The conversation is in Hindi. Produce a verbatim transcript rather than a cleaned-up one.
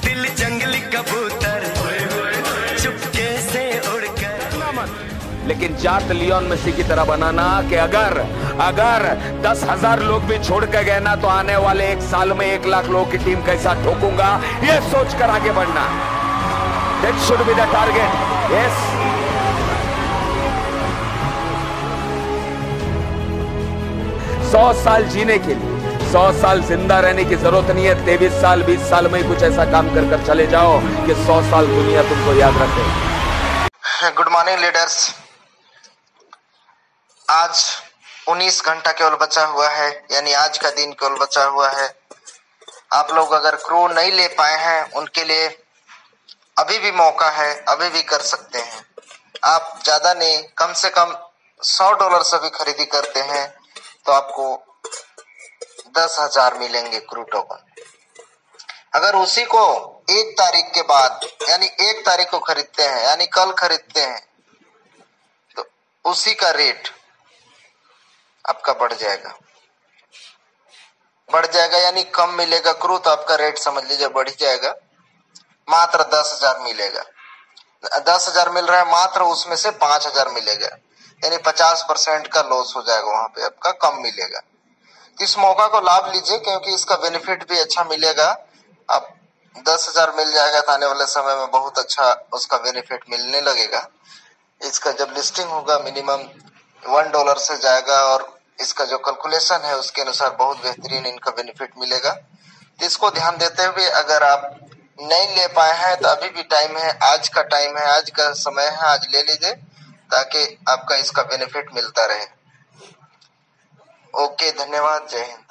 दिल जंगली कबूतर चुपके से उड़कर। लेकिन जात लियोन मेसी की तरह बनाना कि अगर अगर दस हजार लोग भी छोड़ के गए ना तो आने वाले एक साल में एक लाख लोगों की टीम कैसा ठोकूंगा, ये सोचकर आगे बढ़ना। That should be the target. Yes, सौ साल जीने के लिए सौ साल जिंदा रहने की जरूरत नहीं है। तेईस साल बीस साल में कुछ ऐसा काम कर कर चले जाओ कि सौ साल दुनिया तुमको याद रखे। Good morning leaders. आज उन्नीस घंटा केवल बचा हुआ है, यानी आज का दिन केवल बचा हुआ है। आप लोग अगर क्रू नहीं ले पाए हैं उनके लिए अभी भी मौका है, अभी भी कर सकते हैं। आप ज्यादा नहीं, कम से कम सौ डॉलर से भी खरीदी करते हैं तो आपको दस हजार मिलेंगे क्रू टोकन। अगर उसी को एक तारीख के बाद यानी एक तारीख को खरीदते हैं, यानी कल खरीदते हैं, तो उसी का रेट आपका बढ़ जाएगा बढ़ जाएगा यानी कम मिलेगा क्रू, तो आपका रेट समझ लीजिए बढ़ ही जाएगा। मात्र दस हजार मिलेगा। दस हजार मिल रहा है, मात्र उसमें से पांच हजार मिलेगा, यानी पचास परसेंट का लॉस हो जाएगा, वहां पे आपका कम मिलेगा। इस मौका को लाभ लीजिए क्योंकि इसका बेनिफिट भी अच्छा मिलेगा। अब दस हजार मिल जाएगा तो आने वाले समय में बहुत अच्छा उसका बेनिफिट मिलने लगेगा। इसका जब लिस्टिंग होगा मिनिमम वन डॉलर से जाएगा और इसका जो कैलकुलेशन है उसके अनुसार बहुत बेहतरीन इनका बेनिफिट मिलेगा। तो इसको ध्यान देते हुए अगर आप नहीं ले पाए हैं तो अभी भी टाइम है, आज का टाइम है, आज का समय है, आज ले लीजिए ताकि आपका इसका बेनिफिट मिलता रहे। ओके, धन्यवाद, जय हिंद।